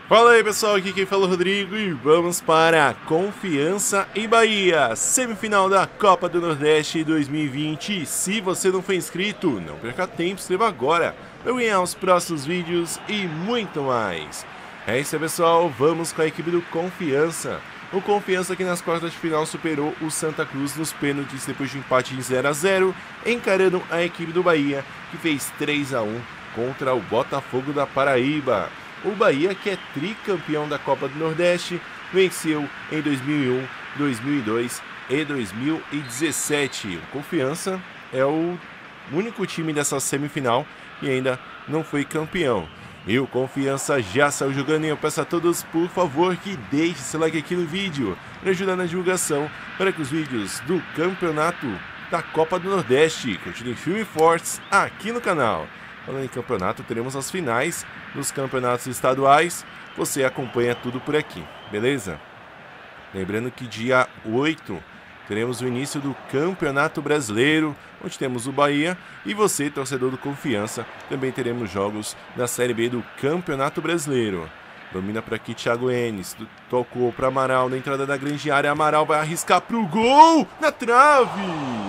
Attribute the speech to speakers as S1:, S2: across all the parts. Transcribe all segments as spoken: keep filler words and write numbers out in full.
S1: Fala aí pessoal, aqui quem fala é o Rodrigo e vamos para Confiança e Bahia, semifinal da Copa do Nordeste dois mil e vinte. Se você não foi inscrito, não perca tempo, se inscreva agora para ganhar os próximos vídeos e muito mais. É isso aí pessoal, vamos com a equipe do Confiança. O Confiança que nas quartas de final superou o Santa Cruz nos pênaltis depois de um empate em zero a zero, encarando a equipe do Bahia que fez três a um contra o Botafogo da Paraíba. O Bahia, que é tricampeão da Copa do Nordeste, venceu em dois mil e um, dois mil e dois e dois mil e dezessete. O Confiança é o único time dessa semifinal que ainda não foi campeão. E o Confiança já saiu jogando e eu peço a todos, por favor, que deixe seu like aqui no vídeo para ajudar na divulgação, para que os vídeos do campeonato da Copa do Nordeste continuem firmes e fortes aqui no canal. Falando em campeonato, teremos as finais dos campeonatos estaduais. Você acompanha tudo por aqui, beleza? Lembrando que dia oito teremos o início do Campeonato Brasileiro, onde temos o Bahia. E você, torcedor do Confiança, também teremos jogos da Série B do Campeonato Brasileiro. Domina por aqui Thiago Enes, tocou para Amaral na entrada da grande área. Amaral vai arriscar para o gol, na trave!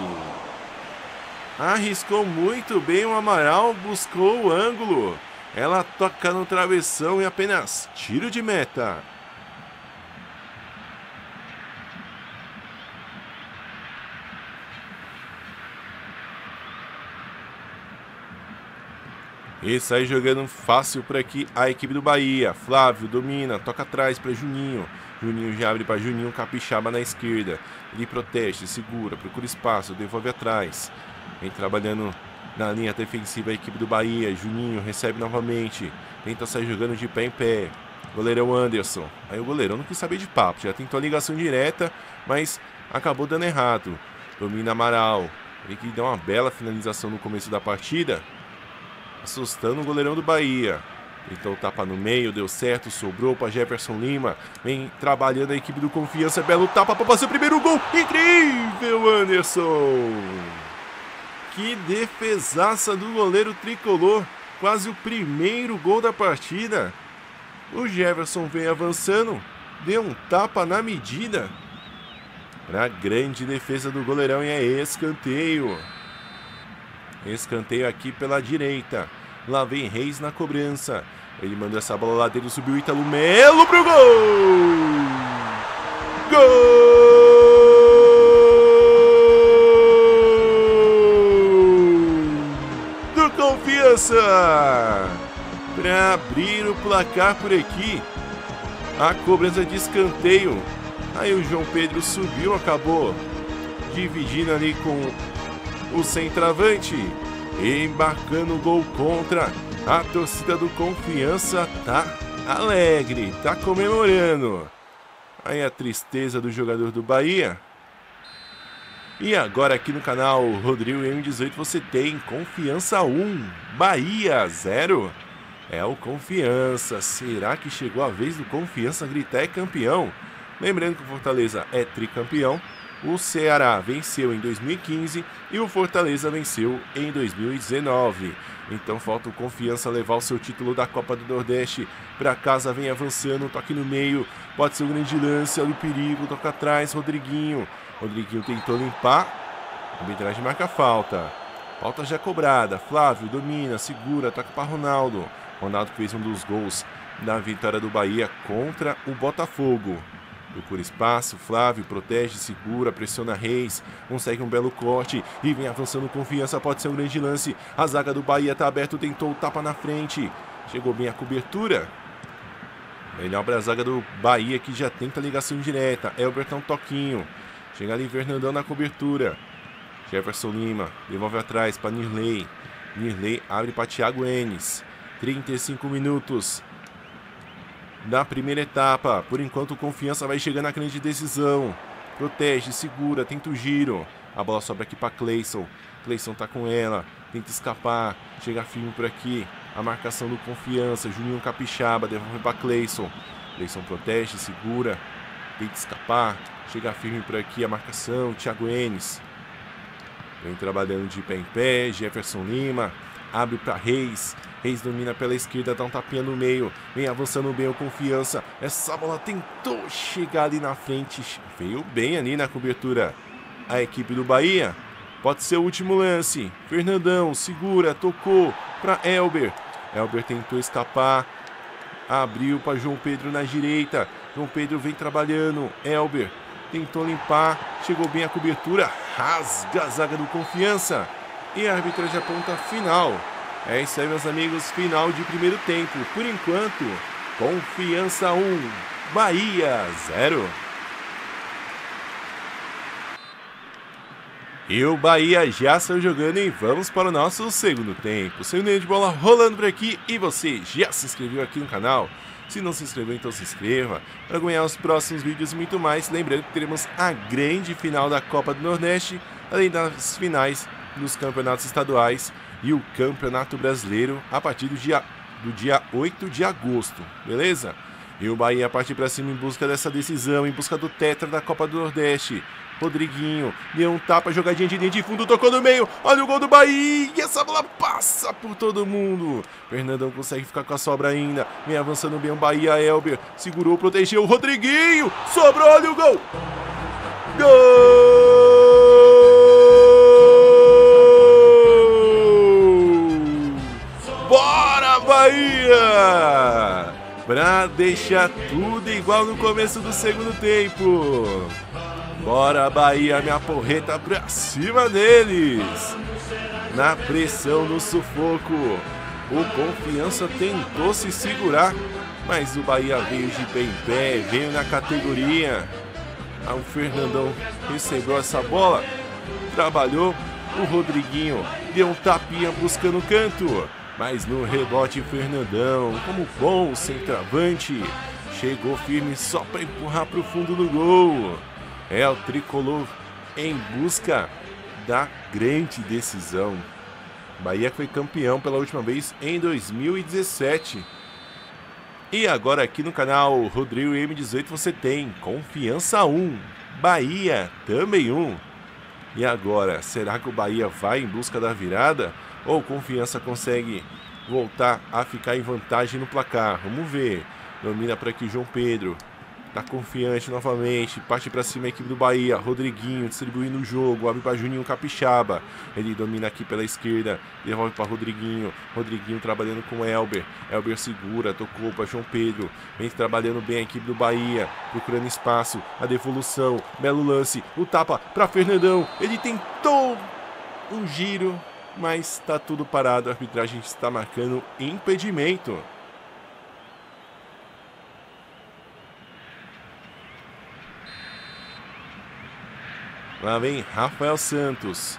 S1: Arriscou muito bem o Amaral, buscou o ângulo. Ela toca no travessão e apenas tiro de meta. E sai jogando fácil por aqui a equipe do Bahia. Flávio domina, toca atrás para Juninho. Juninho já abre para Juninho Capixaba na esquerda. Ele protege, segura, procura espaço, devolve atrás. Vem trabalhando na linha defensiva a equipe do Bahia. Juninho recebe novamente. Tenta sair jogando de pé em pé. Goleirão Anderson. Aí o goleirão não quis saber de papo. Já tentou a ligação direta, mas acabou dando errado. Domina Amaral. Ele que deu uma bela finalização no começo da partida, assustando o goleirão do Bahia. Tentou tapa no meio, deu certo, sobrou para Jefferson Lima. Vem trabalhando a equipe do Confiança. Belo tapa para fazer o primeiro gol. Incrível, Anderson! Que defesaça do goleiro tricolor. Quase o primeiro gol da partida. O Jefferson vem avançando. Deu um tapa na medida. Para a grande defesa do goleirão e é escanteio. Escanteio aqui pela direita. Lá vem Reis na cobrança. Ele mandou essa bola lá dentro, subiu o Ítalo Melo pro gol! Gol! Do Confiança! Para abrir o placar por aqui. A cobrança de escanteio. Aí o João Pedro subiu, acabou dividindo ali com o centroavante, embarcando o gol contra. A torcida do Confiança tá alegre, tá comemorando. Aí a tristeza do jogador do Bahia. E agora aqui no canal Rodrigo M dezoito você tem Confiança um, Bahia zero. É o Confiança. Será que chegou a vez do Confiança gritar é campeão? Lembrando que o Fortaleza é tricampeão. O Ceará venceu em dois mil e quinze e o Fortaleza venceu em dois mil e dezenove. Então falta o Confiança levar o seu título da Copa do Nordeste para casa. Vem avançando, toque no meio, pode ser um grande lance, olha o perigo, toca atrás, Rodriguinho. Rodriguinho tentou limpar, a arbitragem marca falta. Falta já cobrada, Flávio domina, segura, toca para Ronaldo. Ronaldo fez um dos gols da vitória do Bahia contra o Botafogo. Procura espaço, Flávio protege, segura, pressiona Reis, consegue um belo corte e vem avançando Confiança, pode ser um grande lance. A zaga do Bahia tá aberto, tentou o tapa na frente, chegou bem a cobertura. Melhor para a zaga do Bahia que já tenta ligação direta, Elberton Toquinho, chega ali Fernandão na cobertura. Jefferson Lima, devolve atrás para Nirley, Nirley abre para Thiago Enes, trinta e cinco minutos da primeira etapa. Por enquanto o Confiança vai chegando na grande decisão. Protege, segura, tenta o giro. A bola sobra aqui para Cleison. Cleison tá com ela, tenta escapar, chega firme por aqui. A marcação do Confiança, Juninho Capixaba, devolve para Cleison. Cleison protege, segura, tenta escapar, chega firme por aqui a marcação. Thiago Enes vem trabalhando de pé em pé. Jefferson Lima abre para Reis. Reis domina pela esquerda, dá um tapinha no meio, vem avançando bem o Confiança. Essa bola tentou chegar ali na frente, veio bem ali na cobertura a equipe do Bahia. Pode ser o último lance. Fernandão segura, tocou para Elber. Elber tentou escapar, abriu para João Pedro na direita. João Pedro vem trabalhando, Elber tentou limpar, chegou bem a cobertura, rasga a zaga do Confiança. E a arbitragem aponta final. É isso aí, meus amigos, final de primeiro tempo. Por enquanto, Confiança um, Bahia zero. E o Bahia já saiu jogando e vamos para o nosso segundo tempo. Segundo de bola rolando por aqui e você já se inscreveu aqui no canal? Se não se inscreveu, então se inscreva para ganhar os próximos vídeos e muito mais. Lembrando que teremos a grande final da Copa do Nordeste, além das finais dos campeonatos estaduais e o Campeonato Brasileiro a partir do dia, do dia oito de agosto, beleza? E o Bahia partir para cima em busca dessa decisão, em busca do tetra da Copa do Nordeste. Rodriguinho deu um tapa, jogadinha de linha de fundo, tocou no meio, olha o gol do Bahia, e essa bola passa por todo mundo. Fernandão consegue ficar com a sobra ainda, vem avançando bem o Bahia, Elber, segurou, protegeu, o Rodriguinho, sobrou, olha o gol. Gol! Bora, Bahia! Pra deixar tudo igual no começo do segundo tempo. Bora, Bahia, minha porreta pra cima deles. Na pressão, no sufoco, o Confiança tentou se segurar, mas o Bahia veio de pé em pé, veio na categoria. O Fernandão recebeu essa bola, trabalhou, o Rodriguinho deu um tapinha buscando o canto, mas no rebote Fernandão, como bom centroavante, chegou firme só para empurrar para o fundo do gol. É o tricolor em busca da grande decisão. Bahia foi campeão pela última vez em dois mil e dezessete. E agora aqui no canal Rodrigo M dezoito você tem Confiança um, Bahia também um. E agora, será que o Bahia vai em busca da virada? Ou Confiança consegue voltar a ficar em vantagem no placar? Vamos ver. Domina por aqui João Pedro. Tá confiante novamente, parte pra cima a equipe do Bahia, Rodriguinho distribuindo o jogo, abre pra Juninho Capixaba, ele domina aqui pela esquerda, devolve pra Rodriguinho, Rodriguinho trabalhando com Elber, Elber segura, tocou pra João Pedro, vem trabalhando bem a equipe do Bahia, procurando espaço, a devolução, belo lance, o tapa pra Fernandão, ele tentou um giro, mas tá tudo parado, a arbitragem está marcando impedimento. Lá vem Rafael Santos.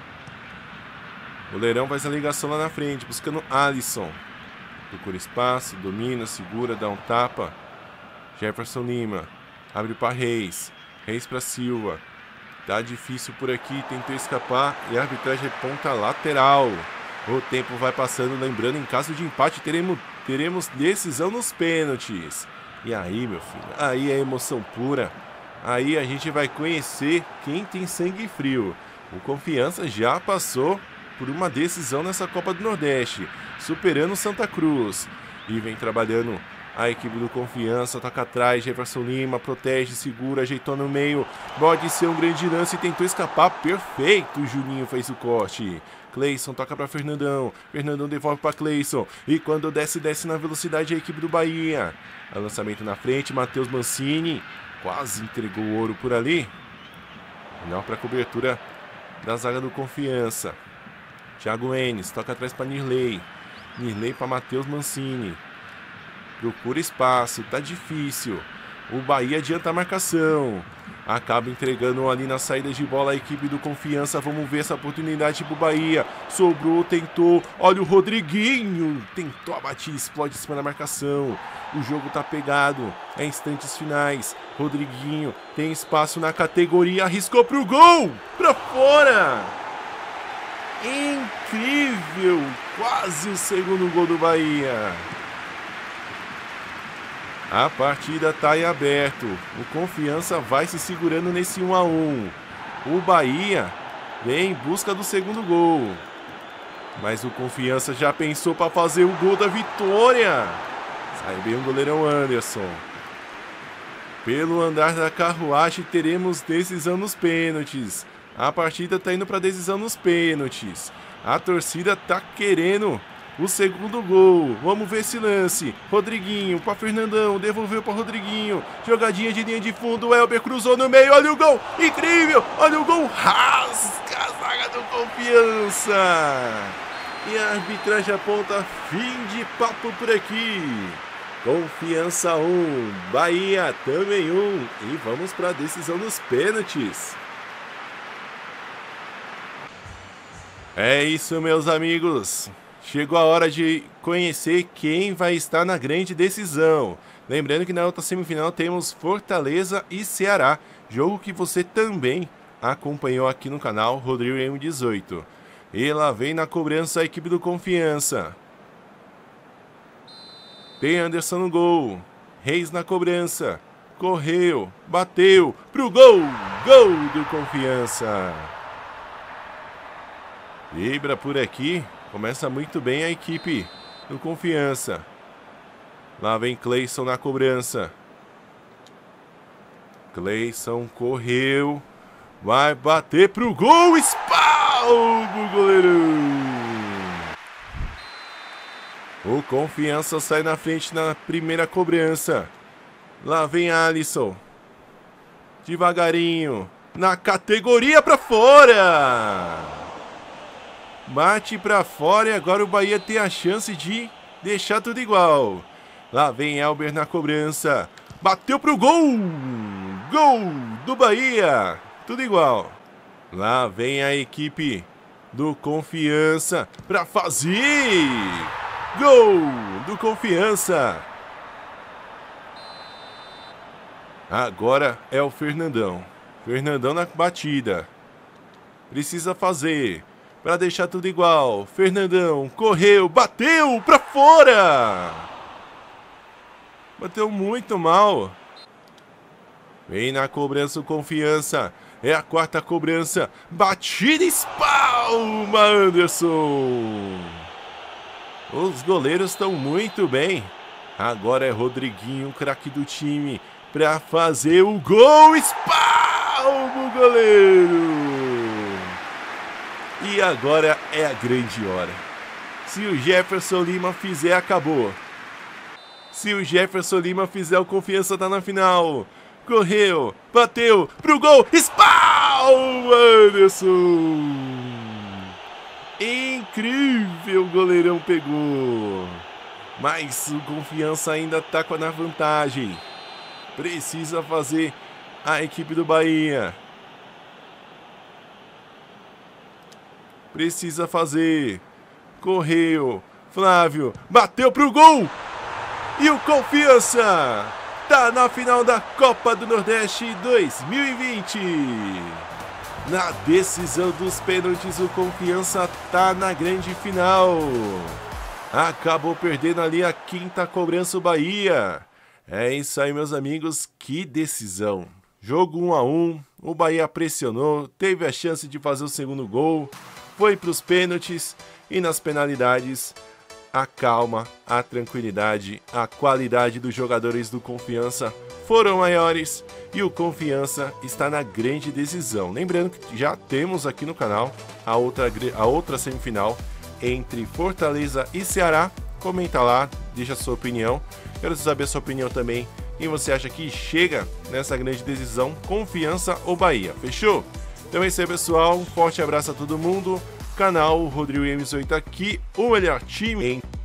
S1: O Leirão faz a ligação lá na frente, buscando Alisson. Procura espaço, domina, segura, dá um tapa. Jefferson Lima. Abre para Reis. Reis para Silva. Tá difícil por aqui, tentou escapar e a arbitragem aponta lateral. O tempo vai passando, lembrando, em caso de empate teremos, teremos decisão nos pênaltis. E aí, meu filho, aí é emoção pura. Aí a gente vai conhecer quem tem sangue frio. O Confiança já passou por uma decisão nessa Copa do Nordeste, superando o Santa Cruz. E vem trabalhando a equipe do Confiança, toca atrás, Jefferson Lima, protege, segura, ajeitou no meio. Pode ser um grande lance, tentou escapar, perfeito, o Juninho fez o corte. Cleison toca para Fernandão, Fernandão devolve para Cleison. E quando desce, desce na velocidade a equipe do Bahia. O lançamento na frente, Matheus Mancini. Quase entregou o ouro por ali. Melhor para a cobertura da zaga do Confiança. Thiago Enes toca atrás para Nirley. Nirley para Matheus Mancini. Procura espaço, tá difícil. O Bahia adianta a marcação. Acaba entregando ali na saída de bola a equipe do Confiança. Vamos ver essa oportunidade pro Bahia. Sobrou, tentou. Olha o Rodriguinho. Tentou a batida, explode em cima da marcação. O jogo tá pegado. É instantes finais. Rodriguinho tem espaço na categoria. Arriscou pro gol. Pra fora. Incrível. Quase o segundo gol do Bahia. A partida está em aberto. O Confiança vai se segurando nesse um a um. O Bahia vem em busca do segundo gol. Mas o Confiança já pensou para fazer o gol da vitória. Sai bem o goleirão Anderson. Pelo andar da carruagem, teremos decisão nos pênaltis. A partida tá indo para decisão nos pênaltis. A torcida tá querendo o segundo gol. Vamos ver esse lance. Rodriguinho para Fernandão. Devolveu para Rodriguinho. Jogadinha de linha de fundo. O Elber cruzou no meio. Olha o gol. Incrível. Olha o gol. Rasga a zaga do Confiança. E a arbitragem aponta fim de papo por aqui. Confiança um, Bahia também um. E vamos para a decisão dos pênaltis. É isso, meus amigos. Chegou a hora de conhecer quem vai estar na grande decisão. Lembrando que na outra semifinal temos Fortaleza e Ceará. Jogo que você também acompanhou aqui no canal Rodrigo M dezoito. E lá vem na cobrança a equipe do Confiança. Tem Anderson no gol. Reis na cobrança. Correu. Bateu. Pro gol. Gol do Confiança. Vibra por aqui. Começa muito bem a equipe do Confiança. Lá vem Cleison na cobrança. Cleison correu. Vai bater pro gol. Espalma o goleirão. O Confiança sai na frente na primeira cobrança. Lá vem Alisson. Devagarinho. Na categoria pra fora. Bate pra fora e agora o Bahia tem a chance de deixar tudo igual. Lá vem Elber na cobrança. Bateu pro gol. Gol do Bahia. Tudo igual. Lá vem a equipe do Confiança pra fazer... Gol do Confiança. Agora é o Fernandão. Fernandão na batida. Precisa fazer para deixar tudo igual. Fernandão correu, bateu para fora. Bateu muito mal. Vem na cobrança o Confiança. É a quarta cobrança. Batida e espalma Anderson. Os goleiros estão muito bem. Agora é Rodriguinho, craque do time, para fazer o gol. Espalma o goleiro. E agora é a grande hora. Se o Jefferson Lima fizer, acabou. Se o Jefferson Lima fizer, o Confiança tá na final. Correu, bateu pro gol. Espalma Anderson. Incrível, o goleirão pegou. Mas o Confiança ainda tá com a vantagem. Precisa fazer a equipe do Bahia. Precisa fazer. Correu. Flávio. Bateu pro gol. E o Confiança tá na final da Copa do Nordeste dois mil e vinte. Na decisão dos pênaltis, o Confiança tá na grande final. Acabou perdendo ali a quinta cobrança o Bahia. É isso aí, meus amigos. Que decisão. Jogo um a um. O Bahia pressionou. Teve a chance de fazer o segundo gol. Foi para os pênaltis. E nas penalidades, a calma, a tranquilidade, a qualidade dos jogadores do Confiança foram maiores e o Confiança está na grande decisão. Lembrando que já temos aqui no canal a outra, a outra semifinal entre Fortaleza e Ceará. Comenta lá, deixa a sua opinião. Quero saber a sua opinião também. Quem você acha que chega nessa grande decisão, Confiança ou Bahia? Fechou? Então é isso aí, pessoal. Um forte abraço a todo mundo. Canal Rodrigo M dezoito aqui, o melhor time em